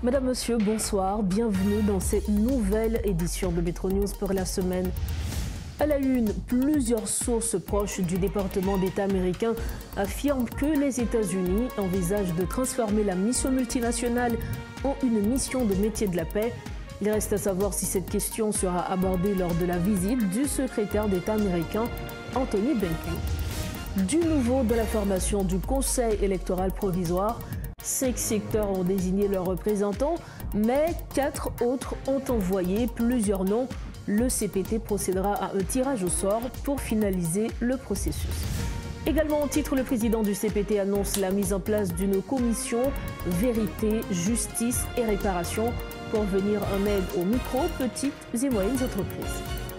Mesdames, Messieurs, bonsoir. Bienvenue dans cette nouvelle édition de Metro News pour la semaine. À la une, plusieurs sources proches du département d'État américain affirment que les États-Unis envisagent de transformer la mission multinationale en une mission de métier de la paix. Il reste à savoir si cette question sera abordée lors de la visite du secrétaire d'État américain Anthony Blinken. Du nouveau de la formation du Conseil électoral provisoire, 5 secteurs ont désigné leurs représentants, mais 4 autres ont envoyé plusieurs noms. Le CPT procédera à un tirage au sort pour finaliser le processus. Également en titre, le président du CPT annonce la mise en place d'une commission vérité, justice et réparation pour venir en aide aux micro, petites et moyennes entreprises.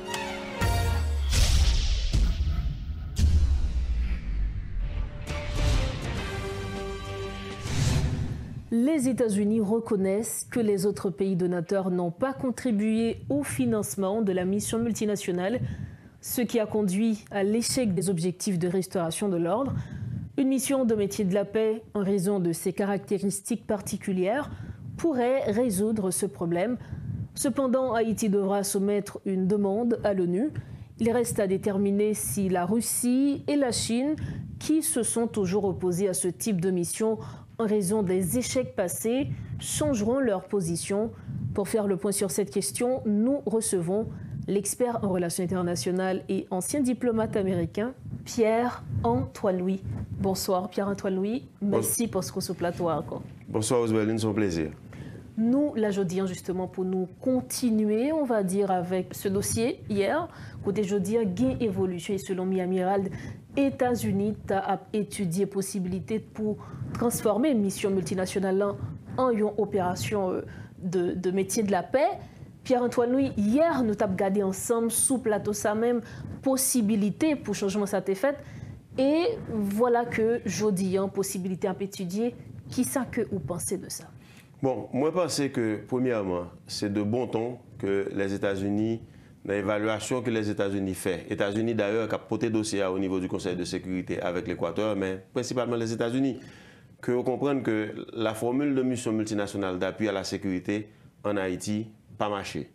Les États-Unis reconnaissent que les autres pays donateurs n'ont pas contribué au financement de la mission multinationale, ce qui a conduit à l'échec des objectifs de restauration de l'ordre. Une mission de métier de la paix, en raison de ses caractéristiques particulières, pourrait résoudre ce problème. Cependant, Haïti devra soumettre une demande à l'ONU. Il reste à déterminer si la Russie et la Chine, qui se sont toujours opposés à ce type de mission en raison des échecs passés, changeront leur position. Pour faire le point sur cette question, nous recevons l'expert en relations internationales et ancien diplomate américain, Pierre-Antoine Louis. Bonsoir Pierre-Antoine Louis, merci pour ce qu'on se plateau encore. Bonsoir Oswaldine, c'est un plaisir. Nous, la jeudi, justement, pour nous continuer, on va dire, avec ce dossier, hier, côté jeudi, gain évolution, et selon mi-amiral, États-Unis a étudié possibilité pour transformer une mission multinationale en une opération de métier de la paix. Pierre-Antoine Louis, hier, nous avons regardé ensemble, sous plateau, ça même, possibilité pour changement, ça a été fait. Et voilà que jeudi, possibilité à étudier. Qui ça que vous pensez de ça? Bon, moi, je pense que, premièrement, c'est de bon ton que les États-Unis, l'évaluation que les États-Unis font. Les États-Unis, d'ailleurs, qui a porté dossier au niveau du Conseil de sécurité avec l'Équateur, mais principalement les États-Unis, que vous comprenez que la formule de mission multinationale d'appui à la sécurité en Haïti n'a pas marché.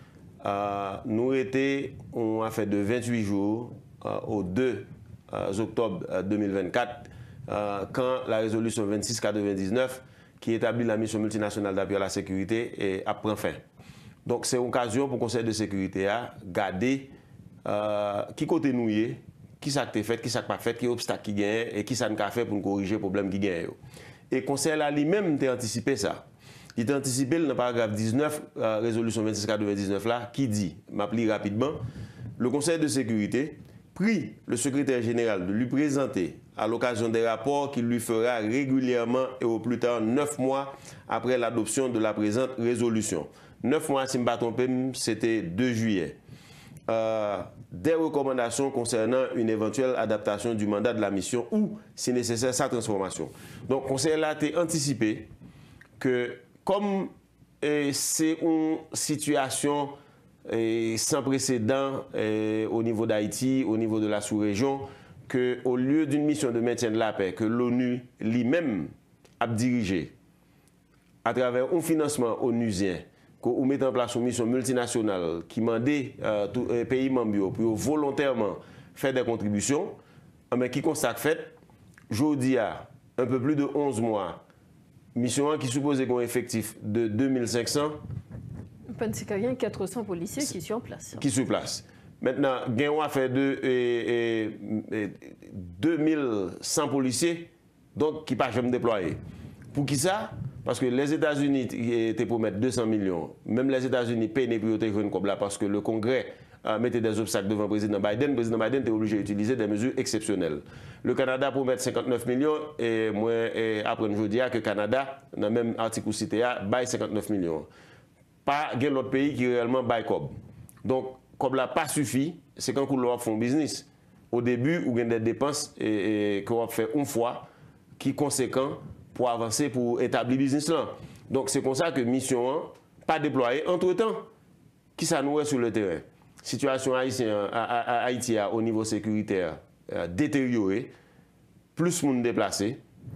On a fait de 28 jours au 2 octobre 2024, quand la résolution 2699 qui établit la mission multinationale d'appui à la sécurité a pris fin. Donc c'est une occasion pour le Conseil de sécurité à garder qui côté nous est, qui ça a fait, qui ça n'a pas fait, qui obstacle qui gagne et qui ça n'a fait pour corriger le problème qui gagne. Et le Conseil a lui-même anticipé ça. Il a anticipé le paragraphe 19, résolution 2699 là, qui dit, m'appeler rapidement, le Conseil de sécurité prie le secrétaire général de lui présenter à l'occasion des rapports qu'il lui fera régulièrement et au plus tard 9 mois après l'adoption de la présente résolution. 9 mois, si je ne me bats trompé, c'était 2 juillet. Des recommandations concernant une éventuelle adaptation du mandat de la mission ou, si nécessaire, sa transformation. Donc, le Conseil a été anticipé que, comme c'est une situation sans précédent au niveau d'Haïti, au niveau de la sous-région, qu'au lieu d'une mission de maintien de la paix que l'ONU lui-même a dirigé à travers un financement onusien, qu'on mette en place une mission multinationale qui mandait tous les pays membres pour volontairement faire des contributions, mais qui constate fait, aujourd'hui, un peu plus de 11 mois, mission qui supposait qu'on effectif de 2500. Il y a 400 policiers qui sont en place. Qui sont en place. Maintenant, on a fait 2100 policiers donc, qui ne sont pas jamais déployés. Pour qui ça? Parce que les États-Unis étaient pour mettre 200 millions. Même les États-Unis payent les priorités comme là parce que le Congrès mettait des obstacles devant le président Biden. Le président Biden était obligé d'utiliser des mesures exceptionnelles. Le Canada pour mettre 59 millions et moi, après je dis que le Canada, dans le même article cité, baille 59 millions. Pas l'autre pays qui réellement baille comme. Donc, comme là pas suffi, c'est quand on fait un business. Au début, on a des dépenses qu'on fait une fois qui sont conséquentes pour avancer, pour établir le business là. Donc, c'est comme ça que mission 1, pas déployée. Entre-temps, qui ça nous est sur le terrain? Situation haïtienne à Haïti au niveau sécuritaire détériorée, plus de monde déplacé,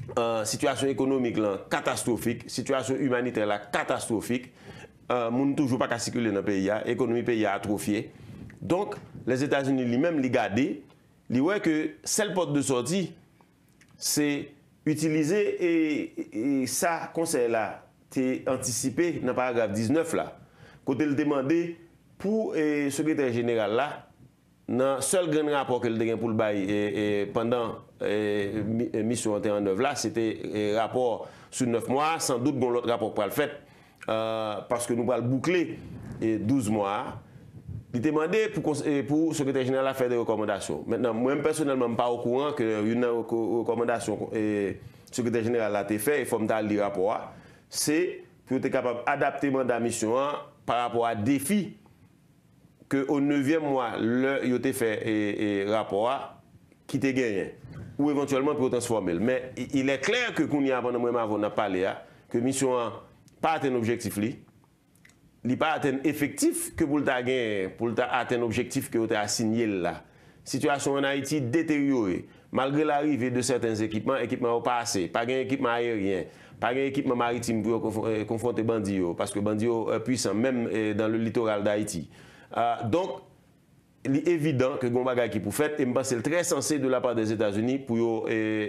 situation économique là, catastrophique, situation humanitaire là, catastrophique. Moun toujours pas qu'à circuler dans le pays, l'économie pays a atrophié. Donc, les États-Unis lui-même les gardé, ils voient que seule porte de sortie, c'est utiliser et ça, conseil là, t'es anticipé dans le paragraphe 19 là, côté le demander pour le secrétaire général là, dans le seul grand rapport que le pour le bail pendant la mission en œuvre là, c'était un rapport sur 9 mois, sans doute bon l'autre rapport pour le faire, parce que nous allons boucler 12 mois. Il demandait pour le secrétaire général à faire des recommandations. Maintenant, moi personnellement, je ne suis pas au courant qu'une recommandation que le secrétaire général a fait, il faut me lire le rapport, c'est pour être capable d'adapter la mission par rapport à défi qu'au 9e mois, il a fait un rapport qui était gagné, ou éventuellement pour transformer. Mais il est clair que qu'on y a pendant moi avant parlé que la mission n'a pas atteint l'objectif. Il n'a pas atteint l'effectif que pour atteindre l'objectif que vous avez assigné là. La situation en Haïti détériorée. Malgré l'arrivée de certains équipements pas assez. Pas d'équipement aérien, pas d'équipement maritime pour confronter bandits, parce que bandits sont puissants, même dans le littoral d'Haïti. Donc, il est évident que Gombaga qui pour faire, et je pense que c'est très sensé de la part des États-Unis pour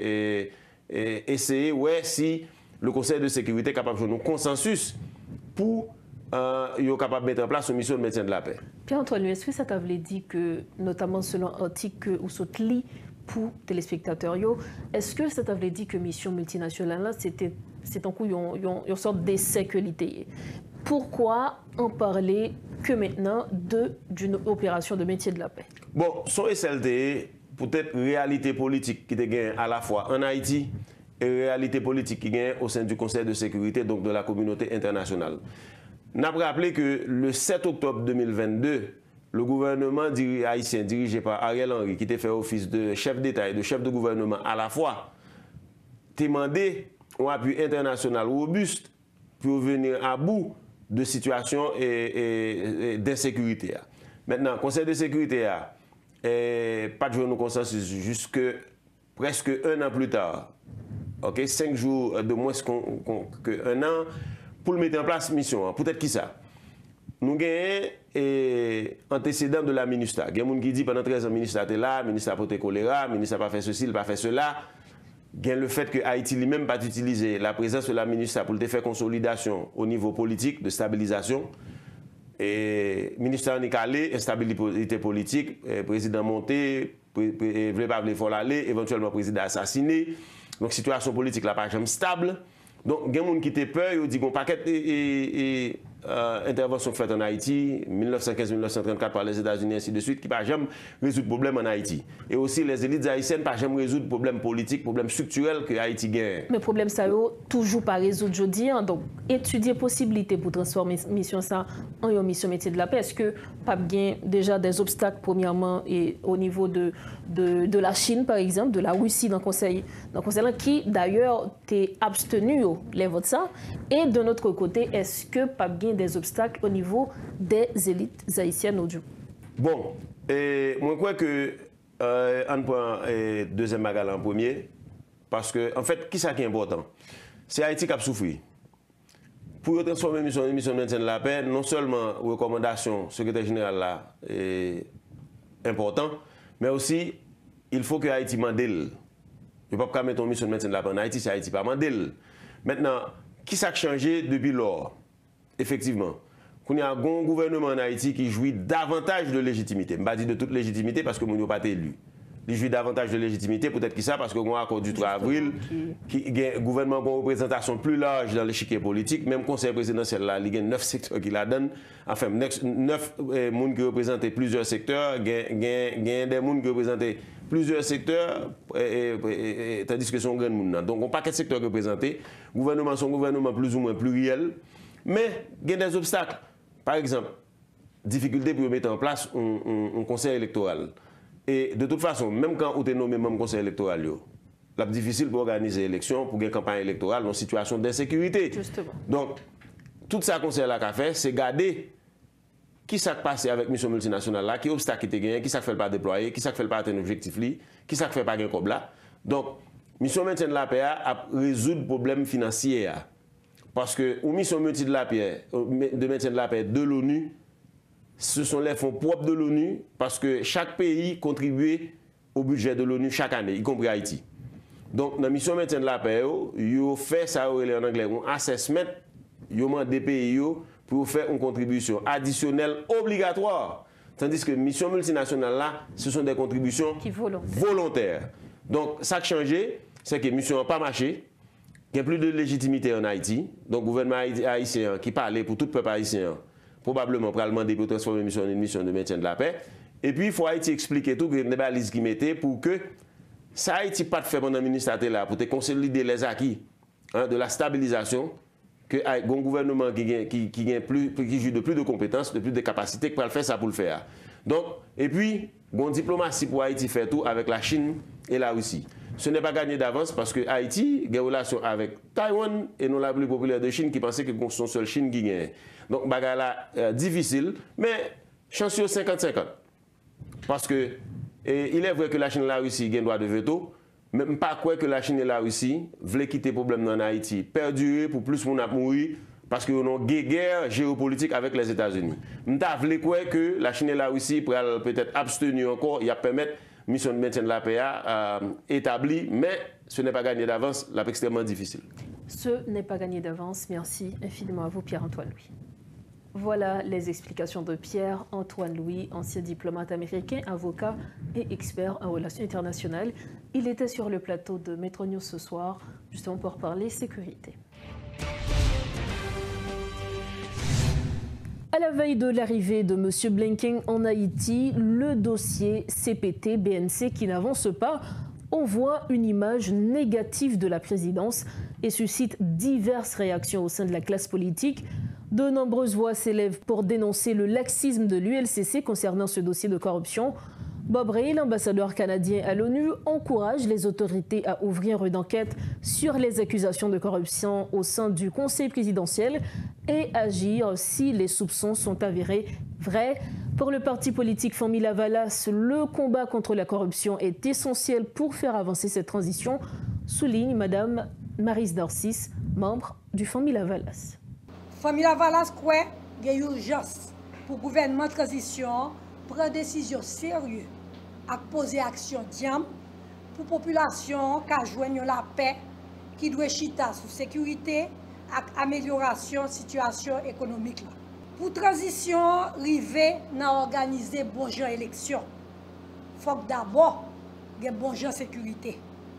essayer, si le Conseil de sécurité est capable de faire un consensus pour ils sont capables de mettre en place une mission de maintien de la paix. Pierre-Antoine, est-ce que ça t'avait dit que, notamment selon l'article où ce lit pour téléspectateurs, est-ce que ça t'avait dit que mission multinationale, c'est en coup une sorte d'insécurité? Pourquoi en parler que maintenant d'une opération de maintien de la paix? Bon, son SLT, peut-être réalité politique qui te gagne à la fois en Haïti et réalité politique qui gagne au sein du Conseil de sécurité, donc de la communauté internationale. N'a pas rappelé que le 7 octobre 2022, le gouvernement haïtien dirigé par Ariel Henry, qui était fait office de chef d'État et de chef de gouvernement à la fois, demandé un appui international robuste pour venir à bout de situations d'insécurité. Maintenant, le Conseil de sécurité a pas de journée de consensus jusque presque un an plus tard. 5 jours de moins qu'un an. Pour le mettre en place, mission. Peut-être qui ça? Nous avons antécédent de la MINUSTA. Il y a des gens qui disent pendant 13 ans, le ministre était là, le ministre a porté choléra, le ministre n'a pas fait ceci, il n'a pas fait cela. Il y a le fait que Haïti lui-même pas utilisé la présence de la MINUSTA pour faire consolidation au niveau politique, de stabilisation. Et le ministre a calé, instabilité politique, président monté, ne voulait pas aller, éventuellement président assassiné. Donc situation politique là pas jamais stable. Donc, il y a des gens qui ont peur, ils disent qu'on paquet d'interventions faites en Haïti, 1915-1934 par les États-Unis, ainsi de suite, qui ne peuvent jamais résoudre le problème en Haïti. Et aussi, les élites haïtiennes ne peuvent jamais résoudre le problème politique, le problème structurel que Haïti gagne. Mais le problème, ça n'est toujours pas résolu aujourd'hui. Donc, étudier la possibilité pour transformer la mission ça en une mission métier de la paix. Est-ce que pas bien déjà des obstacles, premièrement, et au niveau de la Chine, par exemple, de la Russie dans le Conseil qui, d'ailleurs, t'est abstenu les votes ça. Et de notre côté, est-ce que pas bien des obstacles au niveau des élites haïtiennes audio? Bon, moi je crois que on prend deuxième bagarre en premier, parce que en fait, qui ça qui est important? C'est Haïti qui a souffert. Pour transformer une mission de maintien de la paix, non seulement recommandation secrétaire général là est important, mais aussi il faut que Haïti mandel. Je ne peux pas mettre une mission de maintien de la paix en Haïti, c'est Haïti pas mandel. Maintenant, qui s'est changé depuis lors? Effectivement, il y a un gouvernement en Haïti qui jouit davantage de légitimité. Je ne vais pas dire de toute légitimité parce que nous n'avons pas été élus. Il jouit davantage de légitimité, peut-être que ça, parce qu'on a un accord du 3 avril, qui a un gouvernement qui a une représentation plus large dans l'échiquier politique. Même le conseil présidentiel, là, il y a 9 secteurs qui la donnent. Enfin, 9 personnes qui représentent plusieurs secteurs. Il y a des gens qui représentent plusieurs secteurs, tandis que sont grands monde. Donc, on n'a pas de secteurs représentés. Le gouvernement, c'est un gouvernement plus ou moins pluriel. Mais il y a des obstacles. Par exemple, difficulté pour mettre en place un conseil électoral. Et de toute façon, même quand on est nommé même conseil électoral, c'est difficile pour organiser l'élection, pour une campagne électorale dans une situation d'insécurité. Justement. Donc, tout ça conseil là qu'a fait, c'est garder qui s'est passé avec mission multinationale là, qui obstacle qui était gagné, qui s'est fait pas déployer, qui s'est fait pas atteindre l'objectif, qui s'est fait pas gagner comme là. Donc, mission maintien de la paix a résoudre problème financier. Parce que la mission de maintien de la paix de l'ONU, ce sont les fonds propres de l'ONU, parce que chaque pays contribue au budget de l'ONU chaque année, y compris Haïti. Donc, dans la mission maintien de la paix, ils fait ça en anglais, un assessment, ils demandent des pays pour faire une contribution additionnelle obligatoire. Tandis que la mission multinationale, là, ce sont des contributions volontaires. Donc, ça qui a changé, c'est que la mission n'a pas marché. Il n'y a plus de légitimité en Haïti. Donc, le gouvernement haïtien qui parlait pour tout le peuple haïtien, probablement pour demander pour transformer la mission en une mission de maintien de la paix. Et puis, il faut Haïti expliquer tout, les balises qui mettaient pour que ça Haïti pas de fait pendant le ministère là pour te consolider les acquis de la stabilisation, que un gouvernement qui joue de plus de compétences, de plus de capacités, qui peut le faire ça pour le faire. Donc, et puis, bon diplomatie pour Haïti fait tout avec la Chine et la Russie. Ce n'est pas gagné d'avance parce que Haïti a des relations avec Taïwan et non la plus populaire de Chine qui pensait que c'est son seul Chine qui gagne. Donc, bagarre là difficile, mais chanceux 50-50. Parce que il est vrai que la Chine et la Russie ont un droit de veto, mais je ne pas croire que la Chine et la Russie veulent quitter le problème en Haïti, perdurer pour plus de mourir parce qu'ils ont une guerre géopolitique avec les États-Unis. Je ne veux croire que la Chine et la Russie pourraient peut-être abstenir encore et permettre la mission de maintien de la paix établie, mais ce n'est pas gagné d'avance, c'est extrêmement difficile. Ce n'est pas gagné d'avance. Merci infiniment à vous, Pierre-Antoine Louis. Voilà les explications de Pierre-Antoine Louis, ancien diplomate américain, avocat et expert en relations internationales. Il était sur le plateau de Metro News ce soir, justement pour parler sécurité. À la veille de l'arrivée de M. Blinken en Haïti, le dossier CPT-BNC qui n'avance pas envoie une image négative de la présidence et suscite diverses réactions au sein de la classe politique. De nombreuses voix s'élèvent pour dénoncer le laxisme de l'ULCC concernant ce dossier de corruption. Bob Rae, l'ambassadeur canadien à l'ONU, encourage les autorités à ouvrir une enquête sur les accusations de corruption au sein du Conseil présidentiel et agir si les soupçons sont avérés vrais. Pour le parti politique Famille Lavalas, le combat contre la corruption est essentiel pour faire avancer cette transition, souligne Mme Maryse Narcisse, membre du Famille Lavalas. Famille Lavalas croit qu'il y a urgence pour le gouvernement de transition prendre des décisions sérieuses et poser action diam pour la population qui joigne la paix, qui doit chita sous sécurité et amélioration de la situation économique. Pour la transition, arriver à organiser bon genre élection. Il faut d'abord qu'il y ait bon genre sécurité.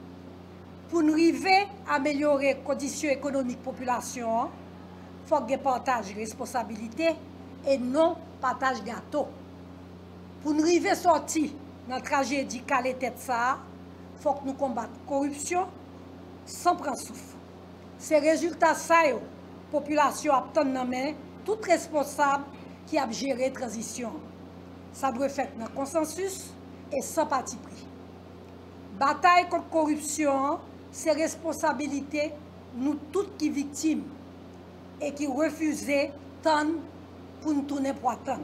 Pour nous arriver à améliorer les conditions économiques de la population, il faut qu'il y ait partage de responsabilité et non partage de gâteau. Pour nous arriver à sortir dans la tragédie calée tête ça, il faut que nous combattions la corruption sans prendre souffle. Ces résultats, la population a obtenu tout responsable qui a géré la transition. Ça doit être fait dans le consensus et sans parti pris. Bataille contre la corruption, c'est responsabilité nous toutes qui victimes et qui refusent tant pour nous tourner pour attendre.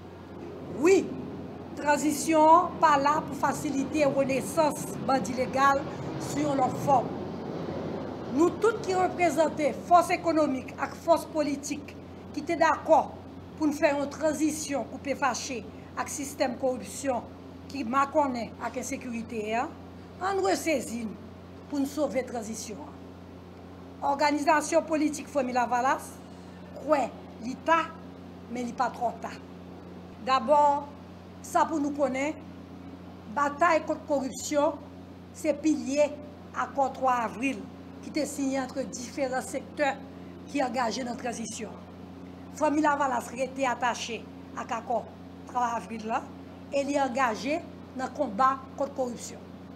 Oui, transition pas là pour faciliter la renaissance bandit légal sur leur forme. Nous toutes qui représentons force économique et force politique qui étaient d'accord pour nous faire une transition coupée fâchée avec le système de corruption qui m'a connu avec l'insécurité, on nous ressaisit pour nous sauver la transition. Organisation politique Famille Lavalas, croit l'État, mais il n'est pas trop tard. D'abord, ça pour nous connaître, bataille contre la corruption, c'est pilier à 3 avril qui est signé entre différents secteurs qui sont engagés dans la transition. Famille Lavalas était attachée à l'accord 3 avril là, et elle est engagée dans le combat contre la corruption.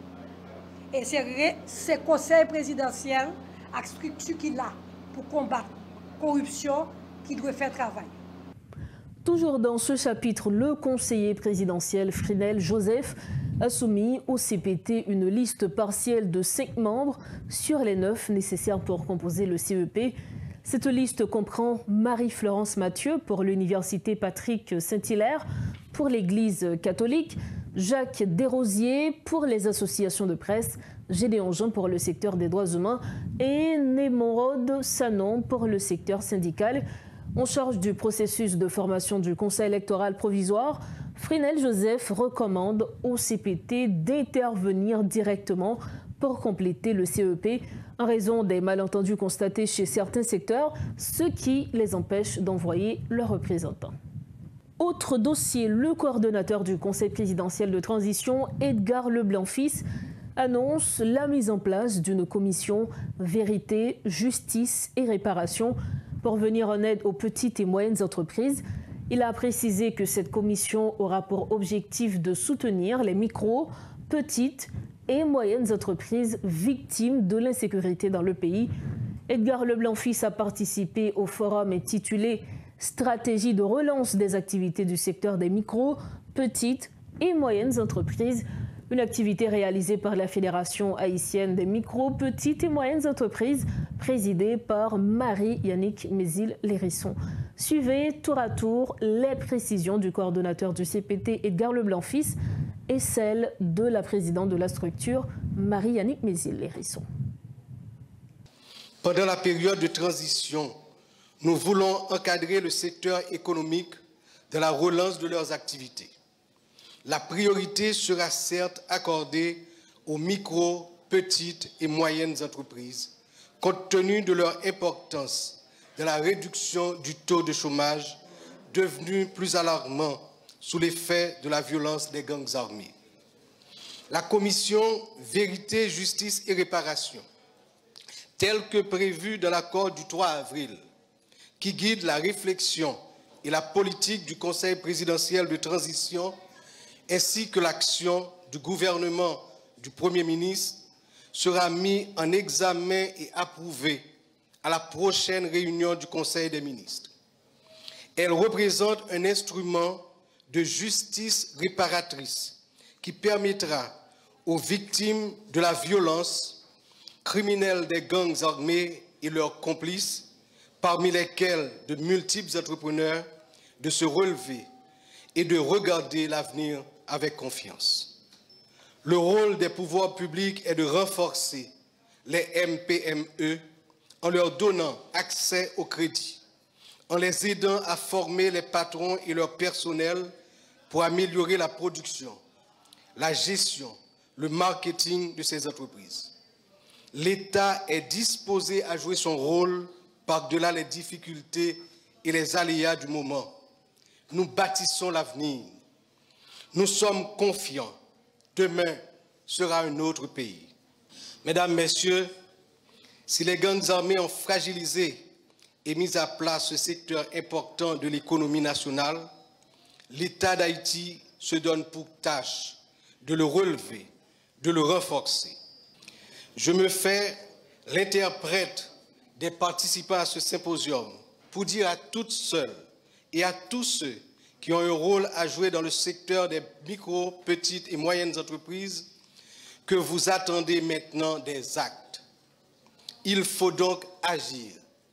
Et c'est le conseil présidentiel avec la structure qu'il a pour combattre la corruption qui doit faire travail. Toujours dans ce chapitre, le conseiller présidentiel Frinel Joseph a soumis au CPT une liste partielle de 5 membres sur les 9 nécessaires pour composer le CEP. Cette liste comprend Marie-Florence Mathieu pour l'Université Patrick Saint-Hilaire, pour l'Église catholique, Jacques Desrosiers pour les associations de presse, Gédéon Jean pour le secteur des droits humains et Némorod Sanon pour le secteur syndical. En charge du processus de formation du Conseil électoral provisoire, Frinel Joseph recommande au CPT d'intervenir directement pour compléter le CEP en raison des malentendus constatés chez certains secteurs, ce qui les empêche d'envoyer leurs représentants. Autre dossier, le coordonnateur du Conseil présidentiel de transition, Edgar Leblanc-Fils, annonce la mise en place d'une commission vérité, justice et réparation pour venir en aide aux petites et moyennes entreprises. Il a précisé que cette commission aura pour objectif de soutenir les micro, petites et moyennes entreprises victimes de l'insécurité dans le pays. Edgar Leblanc-Fils a participé au forum intitulé « Stratégie de relance des activités du secteur des micro, petites et moyennes entreprises », une activité réalisée par la Fédération haïtienne des micro, petites et moyennes entreprises, présidée par Marie-Yannick Mézil-Lérisson. Suivez tour à tour les précisions du coordonnateur du CPT, Edgar Leblanc-Fils, et celles de la présidente de la structure, Marie-Yannick Mézil-Lérisson. Pendant la période de transition, nous voulons encadrer le secteur économique dans la relance de leurs activités. La priorité sera certes accordée aux micro, petites et moyennes entreprises, compte tenu de leur importance dans la réduction du taux de chômage devenu plus alarmant sous l'effet de la violence des gangs armés. La commission Vérité, Justice et Réparation, telle que prévue dans l'accord du 3 avril, qui guide la réflexion et la politique du Conseil présidentiel de transition, ainsi que l'action du gouvernement du Premier ministre, sera mis en examen et approuvé à la prochaine réunion du Conseil des ministres. Elle représente un instrument de justice réparatrice qui permettra aux victimes de la violence, criminels des gangs armés et leurs complices, parmi lesquels de multiples entrepreneurs, de se relever et de regarder l'avenir avec confiance. Le rôle des pouvoirs publics est de renforcer les MPME en leur donnant accès au crédit, en les aidant à former les patrons et leur personnel pour améliorer la production, la gestion, le marketing de ces entreprises. L'État est disposé à jouer son rôle par-delà les difficultés et les aléas du moment. Nous bâtissons l'avenir. Nous sommes confiants. Demain sera un autre pays. Mesdames, Messieurs, si les gangs armés ont fragilisé et mis à plat ce secteur important de l'économie nationale, l'État d'Haïti se donne pour tâche de le relever, de le renforcer. Je me fais l'interprète des participants à ce symposium pour dire à toutes seules et à tous ceux qui ont un rôle à jouer dans le secteur des micro, petites et moyennes entreprises que vous attendez maintenant des actes. Il faut donc agir,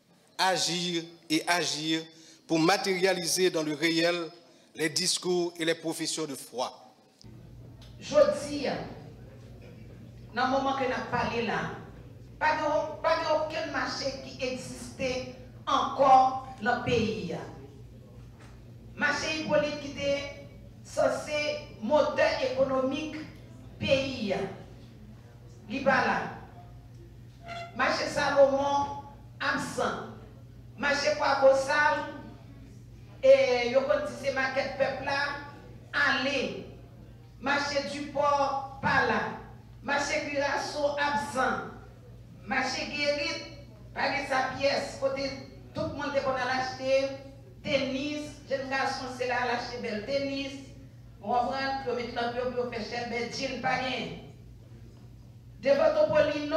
agir et agir pour matérialiser dans le réel les discours et les professions de foi. Je dis, dans le moment que nous avons parlé là, pas aucun marché qui existait encore dans le pays. Marché hydraulique qui était censé moteur économique pays. Libala. Marché Salomon, absent. Marché Kwakosal, et yo dit c'est maquette peuple là, allez. Marché du port, pas là. Marché Curaçao, absent. Marché Guérit, pas de sa pièce, côté tout le monde qu'on a acheté. Tennis, jeune garçon, c'est là, l'acheter belle tennis. On va prendre, mettre un peu pour faire cher, mais jean pas rien. Devant Topolino,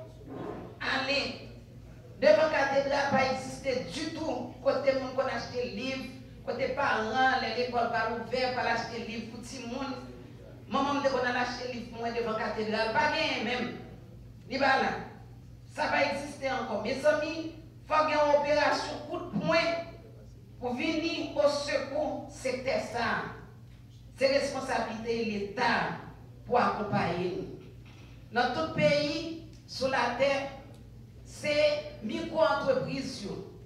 allez. Devant cathédrale, pas exister du tout. Côté monde qu'on achète le livre, côté parents, l'école pas ouverte, pas acheter le livre pour tout le monde. Maman, qu'on a acheté le livre pour moi devant cathédrale, pas rien même. Il va là. Ça va exister encore. Mes amis, il faut qu'il y ait une opération coup de poing pour venir au secours secteur ça. c'est responsabilité de l'État pour accompagner nous. Dans tout pays, sur la terre, c'est micro-entreprises,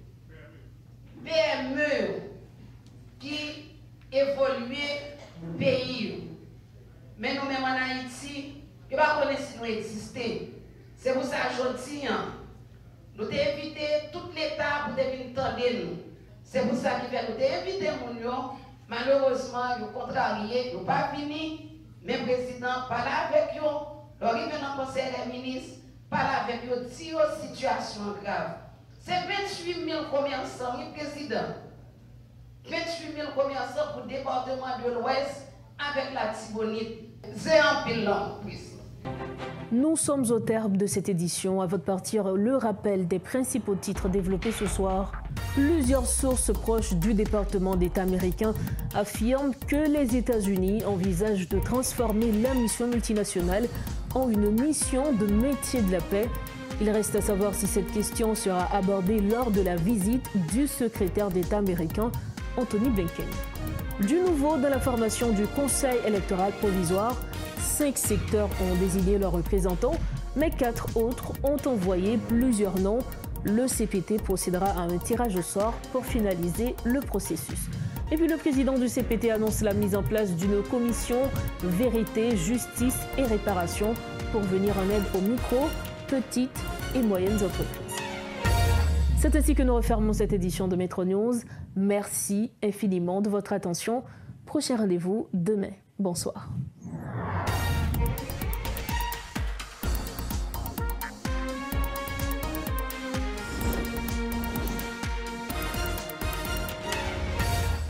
PME, qui évoluent le pays. Mais nous-mêmes en Haïti, nous ne connaissons pas si nous existons. C'est pour ça qu'aujourd'hui, nous devons éviter tout l'État pour venir tendre nous. C'est pour ça que nous devons éviter nous. Malheureusement, nous contrariés, nous ne pas venus. Mais le président parle avec eux, nous arrivons dans le conseil des ministres, parle avec eux, dit aux situations graves. C'est 28 000 commerçants, le président. 28 000 commerçants pour le département de l'Ouest avec la Tibonite. C'est un bilan, président. Nous sommes au terme de cette édition. À votre partir, le rappel des principaux titres développés ce soir. Plusieurs sources proches du département d'État américain affirment que les États-Unis envisagent de transformer la mission multinationale en une mission de métier de la paix. Il reste à savoir si cette question sera abordée lors de la visite du secrétaire d'État américain Anthony Blinken. Du nouveau dans la formation du Conseil électoral provisoire, 5 secteurs ont désigné leurs représentants, mais 4 autres ont envoyé plusieurs noms. Le CPT procédera à un tirage au sort pour finaliser le processus. Et puis le président du CPT annonce la mise en place d'une commission vérité, justice et réparation pour venir en aide aux micro, petites et moyennes entreprises. C'est ainsi que nous refermons cette édition de Metro News. Merci infiniment de votre attention. Prochain rendez-vous demain. Bonsoir.